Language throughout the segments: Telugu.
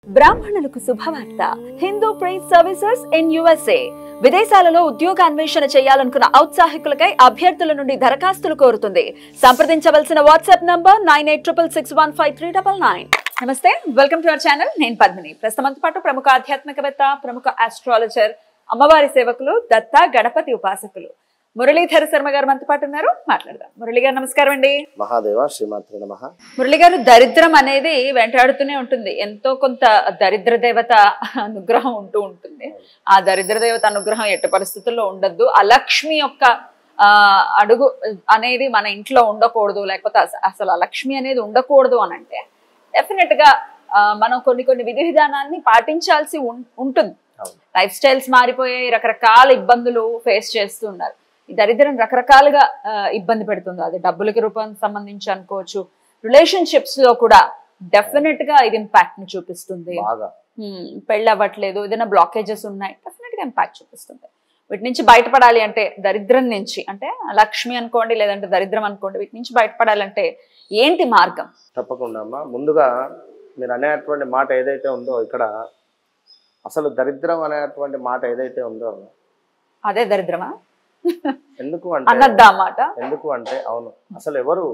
బ్రాహ్మణులకు శుభవార్త. Hindu prize services in USA. విదేశాలలో ఉద్యోగ అన్వేషణ చేయాలనుకున్న ఔత్సాహికులకై అభ్యర్థుల నుండి దరఖాస్తులు కోరుతుంది. సంప్రదించవలసిన వాట్సాప్ నంబర్ 9866615399. నమస్తే, వెల్కమ్ టు అవర్ ఛానల్. నేను పద్మిని. ప్రస్తుతం పాటు ప్రముఖ ఆధ్యాత్మికవేత్త, ప్రముఖ ఆస్ట్రాలజర్, అమ్మవారి సేవకులు, దత్త గణపతి ఉపాసకులు మురళీధర శర్మ గారు మనతో పాటు ఉన్నారు. మాట్లాడదాం. మురళి గారు నమస్కారం అండి. మహాదేవ శ్రీమాత్రే నమః. మురళి గారు, దరిద్రం అనేది వెంటాడుతూనే ఉంటుంది. ఎంతో కొంత దరిద్ర దేవత అనుగ్రహం ఉంటూ ఉంటుంది. ఆ దరిద్ర దేవత అనుగ్రహం ఎట్టి పరిస్థితుల్లో ఉండద్దు. అలక్ష్మి యొక్క అడుగు అనేది మన ఇంట్లో ఉండకూడదు, లేకపోతే అసలు అలక్ష్మి అనేది ఉండకూడదు అని అంటే డెఫినెట్ గా మనం కొన్ని విధి విధానాన్ని పాటించాల్సి ఉంటుంది. లైఫ్ స్టైల్స్ మారిపోయాయి, రకరకాల ఇబ్బందులు ఫేస్ చేస్తూ ఉన్నారు. ఈ దరిద్రం రకరకాలుగా ఇబ్బంది పెడుతుంది. అది డబ్బులకి రూపానికి సంబంధించి అనుకోవచ్చు, రిలేషన్షిప్స్ లో కూడా డెఫినెట్ గా ఇది ఇంపాక్ట్ ని చూపిస్తుంది. పెళ్ళి అవ్వట్లేదు, ఏదైనా బ్లాకేజెస్ ఉన్నాయి, డెఫినెట్ గా ఇంపాక్ట్ చూపిస్తుంది. వీటి నుంచి బయటపడాలి అంటే, దరిద్రం నుంచి అంటే లక్ష్మి అనుకోండి, లేదంటే దరిద్రం అనుకోండి, వీటి నుంచి బయటపడాలంటే ఏంటి మార్గం? తప్పకుండా అమ్మా. ముందుగా మీరు అనేటువంటి మాట ఏదైతే ఉందో, ఇక్కడ అసలు దరిద్రం అనేటువంటి మాట ఏదైతే ఉందో అదే దరిద్రమా? ఎందుకు అంటే అవును, అసలు ఎవరు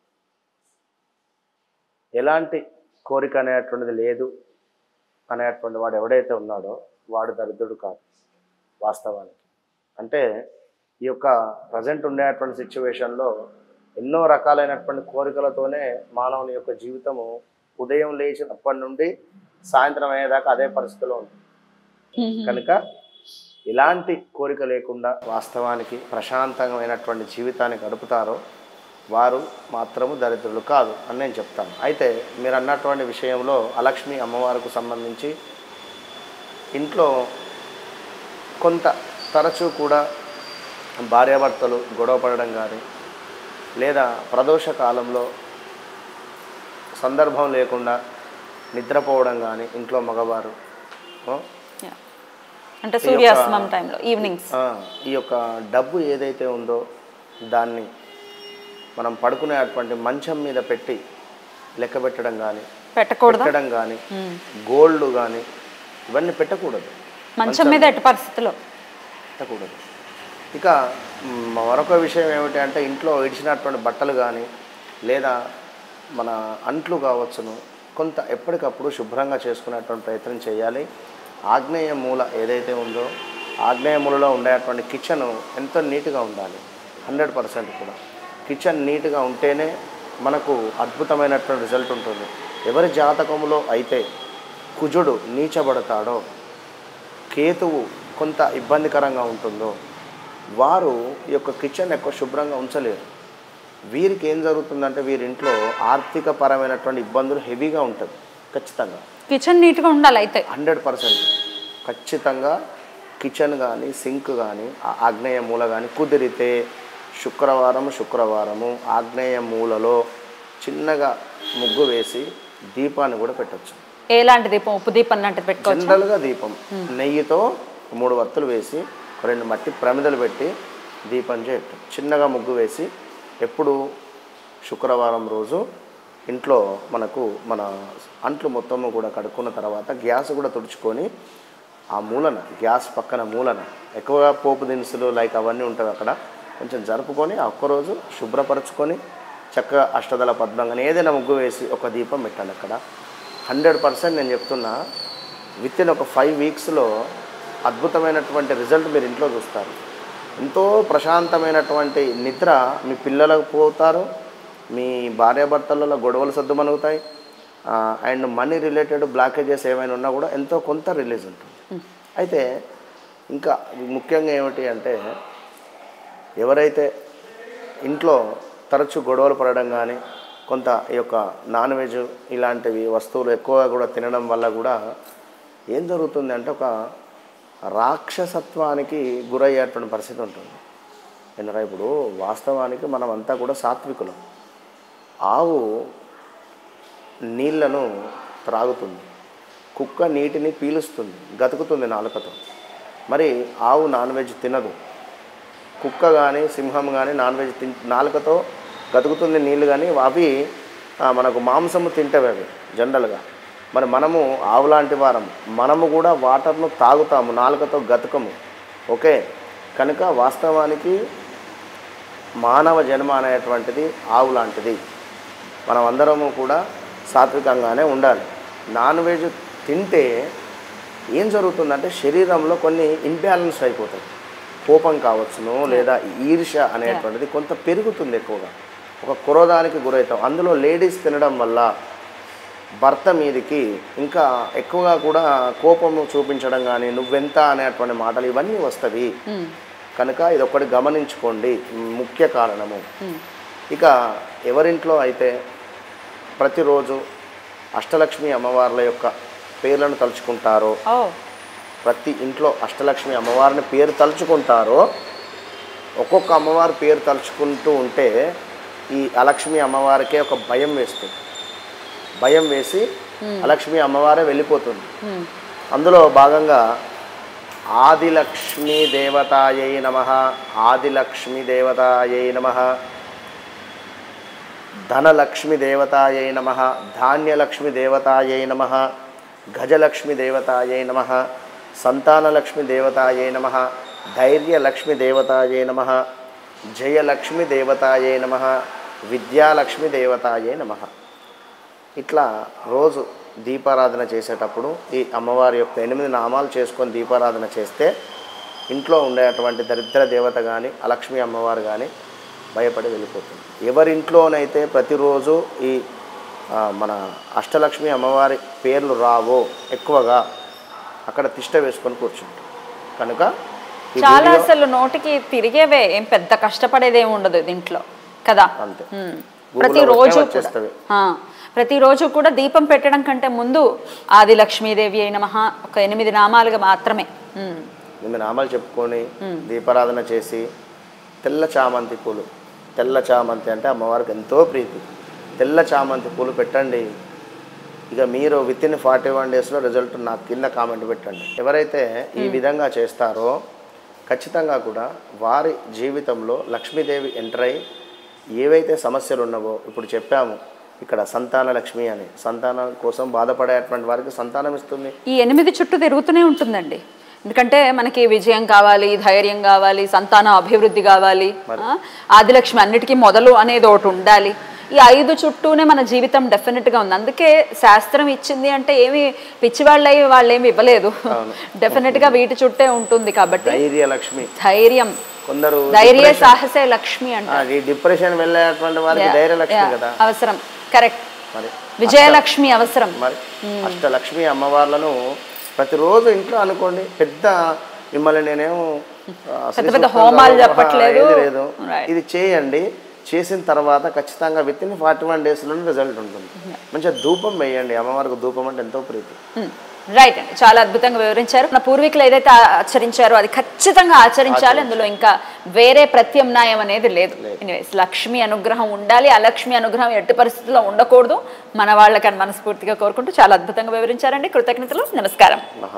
ఎలాంటి కోరిక అనేటువంటిది లేదు అనేటువంటి వాడు ఎవడైతే ఉన్నాడో వాడు దరిద్రుడు కాదు వాస్తవానికి. అంటే ఈ యొక్క ప్రజెంట్ ఉండేటువంటి సిచ్యువేషన్లో ఎన్నో రకాలైనటువంటి కోరికలతోనే మానవుని యొక్క జీవితము ఉదయం లేచినప్పటి నుండి సాయంత్రం అయ్యేదాకా అదే పరిస్థితిలో ఉంటుంది. కనుక ఇలాంటి కోరిక లేకుండా వాస్తవానికి ప్రశాంతమైనటువంటి జీవితాన్ని గడుపుతారో వారు మాత్రము దరిద్రులు కాదు అని నేను చెప్తాను. అయితే మీరు అన్నటువంటి విషయంలో అలక్ష్మి అమ్మవారికి సంబంధించి ఇంట్లో కొంత తరచూ కూడా భార్యాభర్తలు గొడవ పడడం కానీ, లేదా ప్రదోష కాలంలో సందర్భం లేకుండా నిద్రపోవడం కానీ, ఇంట్లో మగవారు అంటే సూర్యాస్తమం టైంలో ఈవినింగ్స్ ఈ యొక్క డబ్బు ఏదైతే ఉందో దాన్ని మనం పడుకునేటువంటి మంచం మీద పెట్టి లెక్క పెట్టడం కానీ, పెట్టడం కానీ, గోల్డ్ కానీ ఇవన్నీ పెట్టకూడదు. మంచం మీద ఎట్టి పరిస్థితిలో పెట్టకూడదు. ఇక మరొక విషయం ఏమిటి అంటే, ఇంట్లో ఇడిచినటువంటి బట్టలు కానీ, లేదా మన అంట్లు కావచ్చును, కొంత ఎప్పటికప్పుడు శుభ్రంగా చేసుకునేటువంటి ప్రయత్నం చేయాలి. ఆగ్నేయ మూల ఏదైతే ఉందో, ఆగ్నేయ మూలలో ఉండేటువంటి కిచెన్ ఎంతో నీట్గా ఉండాలి. 100% కూడా కిచెన్ నీట్గా ఉంటేనే మనకు అద్భుతమైనటువంటి రిజల్ట్ ఉంటుంది. ఎవరి జాతకంలో అయితే కుజుడు నీచబడతాడో, కేతువు కొంత ఇబ్బందికరంగా ఉంటుందో వారు ఈ యొక్క కిచెన్ ఎక్కువ శుభ్రంగా ఉంచలేరు. వీరికి ఏం జరుగుతుందంటే, వీరింట్లో ఆర్థిక పరమైనటువంటి ఇబ్బందులు హెవీగా ఉంటుంది. ఖచ్చితంగా కిచెన్ నీట్గా ఉండాలి. అయితే 100% ఖచ్చితంగా కిచెన్ కానీ, సింక్ కానీ, ఆగ్నేయ మూల కానీ కుదిరితే శుక్రవారము ఆగ్నేయ మూలలో చిన్నగా ముగ్గు వేసి దీపాన్ని కూడా పెట్టచ్చు. ఎలాంటి దీపం? ఉప్పు దీపం లాంటిది పెట్టుకోవచ్చు. జనరల్గా దీపం నెయ్యితో 3 వత్తులు వేసి 2 మట్టి ప్రమిదలు పెట్టి దీపం చేయటం. చిన్నగా ముగ్గు వేసి ఎప్పుడు శుక్రవారం రోజు ఇంట్లో మన అంట్లు మొత్తము కూడా కడుక్కున్న తర్వాత గ్యాస్ కూడా తుడుచుకొని ఆ మూలన, గ్యాస్ పక్కన మూలన ఎక్కువగా పోపు దినుసులు లైక్ అవన్నీ ఉంటుంది, అక్కడ కొంచెం జరుపుకొని ఆ ఒక్కరోజు శుభ్రపరచుకొని చక్కగా అష్టదళ పద్మంగా ఏదైనా ముగ్గు వేసి ఒక దీపం పెట్టాలి అక్కడ. 100% నేను చెప్తున్నా, వితిన్ ఒక 5 వీక్స్లో అద్భుతమైనటువంటి రిజల్ట్ మీరు ఇంట్లో చూస్తారు. ఎంతో ప్రశాంతమైనటువంటి నిద్ర మీ పిల్లలకు పోతారు, మీ భార్యాభర్తలలో గొడవలు సర్దుమనుగుతాయి, అండ్ మనీ రిలేటెడ్ బ్లాకేజెస్ ఏమైనా ఉన్నా కూడా ఎంతో కొంత రిలీజ్ ఉంటుంది. అయితే ఇంకా ముఖ్యంగా ఏమిటి అంటే, ఎవరైతే ఇంట్లో తరచూ గొడవలు పడడం కానీ, కొంత ఈ యొక్క నాన్ వెజ్ ఇలాంటివి వస్తువులు ఎక్కువగా కూడా తినడం వల్ల కూడా ఏం జరుగుతుంది అంటే, ఒక రాక్షసత్వానికి గురయ్యేటువంటి పరిస్థితి ఉంటుంది. ఎందుకంటే ఇప్పుడు వాస్తవానికి మనం అంతా కూడా సాత్వికులం. ఆవు నీళ్లను త్రాగుతుంది, కుక్క నీటిని పీలుస్తుంది, గతుకుతుంది నాలుకతో. మరి ఆవు నాన్ వెజ్ తినదు. కుక్క కానీ, సింహం కానీ నాన్ వెజ్ నాలుకతో గతుకుతుంది నీళ్ళు, కానీ అవి మనకు మాంసము తింటవి అవి జనరల్గా. మరి మనము ఆవు లాంటి వారం, మనము కూడా వాటర్ను తాగుతాము, నాలుకతో గతకము. ఓకే, కనుక వాస్తవానికి మానవ జన్మ అనేటువంటిది ఆవు లాంటిది. మనం అందరము కూడా సాత్వికంగానే ఉండాలి. నాన్ వెజ్ తింటే ఏం జరుగుతుందంటే శరీరంలో కొన్ని ఇంబ్యాలెన్స్ అయిపోతాయి. కోపం కావచ్చును, లేదా ఈర్ష్య అనేటువంటిది కొంత పెరుగుతుంది ఎక్కువగా. ఒక క్రోధానికి గురవుతాం. అందులో లేడీస్ తినడం వల్ల భర్త మీదకి ఇంకా ఎక్కువగా కూడా కోపము చూపించడం కానీ, నువ్వెంత అనేటువంటి మాటలు ఇవన్నీ వస్తవి. కనుక ఇది ఒకటి గమనించుకోండి, ముఖ్య కారణము. ఇక ఎవరింట్లో అయితే ప్రతిరోజు అష్టలక్ష్మి అమ్మవార్ల యొక్క పేర్లను తలుచుకుంటారో, ప్రతి ఇంట్లో అష్టలక్ష్మి అమ్మవారిని పేరు తలుచుకుంటారో, ఒక్కొక్క అమ్మవారి పేరు తలుచుకుంటూ ఉంటే ఈ అలక్ష్మి అమ్మవారికే ఒక భయం వేస్తుంది. భయం వేసి అలక్ష్మి అమ్మవారే వెళ్ళిపోతుంది. అందులో భాగంగా ఆదిలక్ష్మీ దేవతాయై నమః, ఆదిలక్ష్మీ దేవతాయై నమః, ధనలక్ష్మి దేవతాయై నమః, ధాన్యలక్ష్మి దేవతాయై నమః, గజలక్ష్మి దేవతాయై నమః, సంతానలక్ష్మి దేవతాయై నమః, ధైర్యలక్ష్మి దేవతాయై నమః, జయలక్ష్మి దేవతాయై నమః, విద్యాలక్ష్మి దేవతాయై నమః. ఇట్లా రోజు దీపారాధన చేసేటప్పుడు ఈ అమ్మవారి యొక్క 8 నామాలు చేసుకొని దీపారాధన చేస్తే ఇంట్లో ఉండేటువంటి దరిద్ర దేవత కానీ, అలక్ష్మి అమ్మవారు కానీ భయపడి వెళ్ళిపోతుంది. ఎవరింట్లోనైతే ప్రతిరోజు ఈ మన అష్టలక్ష్మి అమ్మవారి పేర్లు రావో ఎక్కువగా అక్కడ తిష్ట వేసుకొని కూర్చుంటాం. కనుక చాలా అసలు నోటికి తిరిగేవే, ఏం పెద్ద కష్టపడేదేమి ఉండదు దీంట్లో కదా. అంతే, ప్రతిరోజు కూడా దీపం పెట్టడం కంటే ముందు ఆది లక్ష్మీదేవి అయిన మహా ఒక 8 నామాలుగా మాత్రమే 8 నామాలు చెప్పుకొని దీపారాధన చేసి తెల్ల చామంతి పూలు, తెల్ల చామంతి అంటే అమ్మవారికి ఎంతో ప్రీతి, తెల్ల చామంతి పూలు పెట్టండి. ఇక మీరు వితిన్ 41 డేస్లో రిజల్ట్ నాకు కింద కామెంట్ పెట్టండి. ఎవరైతే ఈ విధంగా చేస్తారో ఖచ్చితంగా కూడా వారి జీవితంలో లక్ష్మీదేవి ఎంటర్ అయ్యి ఏవైతే సమస్యలు ఉన్నావో ఇప్పుడు చెప్పాము, ఇక్కడ సంతాన లక్ష్మి అని, సంతానం కోసం బాధపడేటువంటి వారికి సంతానం ఇస్తుంది. ఈ 8 చుట్టూ తిరుగుతూనే ఉంటుందండి. ఎందుకంటే మనకి విజయం కావాలి, ధైర్యం కావాలి, సంతాన అభివృద్ధి కావాలి, ఆదిలక్ష్మి అన్నిటికీ మొదలు అనేది ఒకటి ఉండాలి. ఈ 5 చుట్టూనే మన జీవితం డెఫినెట్గా ఉంది. అందుకే శాస్త్రం ఇచ్చింది అంటే ఏమి పిచ్చివాళ్ళయి వాళ్ళేమి ఇవ్వలేదు, డెఫినెట్గా వీటి చుట్టే ఉంటుంది. కాబట్టి ధైర్యలక్ష్మి, ధైర్యం, కొందరు ధైర్య సాహసే లక్ష్మి అంటే డిప్రెషన్ వెళ్ళేటువంటి వారికి ధైర్యలక్ష్మి కదా అవసరం. కరెక్ట్, విజయలక్ష్మి అవసరం. మరి అష్టలక్ష్మి అమ్మవార్లను ప్రతిరోజు ఇంట్లో అనుకోండి. పెద్ద మిమ్మల్ని నేనేమో పెద్ద హోమాలు చెప్పట్లేదు, ఇది చేయండి. చేసిన తర్వాత ఖచ్చితంగా వితిన్ 41 డేస్లోనే రిజల్ట్ ఉంటుంది. మంచిగా ధూపం వేయండి, అమ్మవారికి ధూపం అంటే ఎంతో ప్రీతి. రైట్ అండి, చాలా అద్భుతంగా వివరించారు. మన పూర్వీకులు ఏదైతే ఆచరించారో అది ఖచ్చితంగా ఆచరించాలి, అందులో ఇంకా వేరే ప్రత్యామ్నాయం అనేది లేదు. ఎనీవేస్, లక్ష్మి అనుగ్రహం ఉండాలి, అలక్ష్మి అనుగ్రహం ఎట్టి పరిస్థితుల్లో ఉండకూడదు మన వాళ్ళకని మనస్ఫూర్తిగా కోరుకుంటూ చాలా అద్భుతంగా వివరించారండి. కృతజ్ఞతలు, నమస్కారం.